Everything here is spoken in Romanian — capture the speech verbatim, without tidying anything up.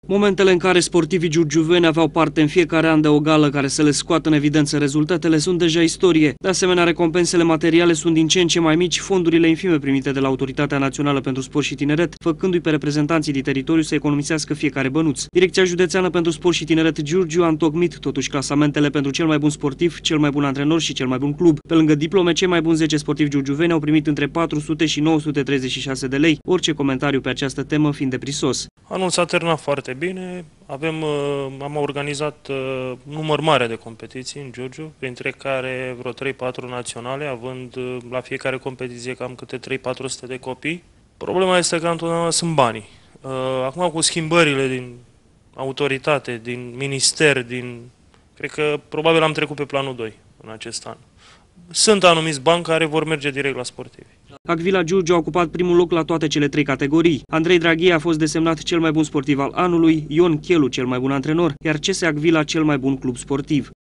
Momentele în care sportivii giurgiuveni aveau parte în fiecare an de o gală care să le scoată în evidență rezultatele sunt deja istorie. De asemenea, recompensele materiale sunt din ce în ce mai mici, fondurile infime primite de la Autoritatea Națională pentru Sport și Tineret, făcându-i pe reprezentanții din teritoriu să economisească fiecare bănuț. Direcția Județeană pentru Sport și Tineret Giurgiu a întocmit totuși clasamentele pentru cel mai bun sportiv, cel mai bun antrenor și cel mai bun club. Pe lângă diplome, cei mai buni zece sportivi giurgiuveni au primit între patru sute și nouă sute treizeci și șase de lei, orice comentariu pe această temă fiind deprisos. Anul s-a terminat foarte bine, avem, am organizat număr mare de competiții în Giurgiu, printre care vreo trei patru naționale, având la fiecare competiție cam câte trei patru sute de copii. Problema este că întotdeauna sunt banii. Acum cu schimbările din autoritate, din minister, din... cred că probabil am trecut pe planul doi în acest an. Sunt anumiți bani care vor merge direct la sportivi. Agvila Giurgiu a ocupat primul loc la toate cele trei categorii. Andrei Draghie a fost desemnat cel mai bun sportiv al anului, Ion Chelu cel mai bun antrenor, iar C S Agvila cel mai bun club sportiv.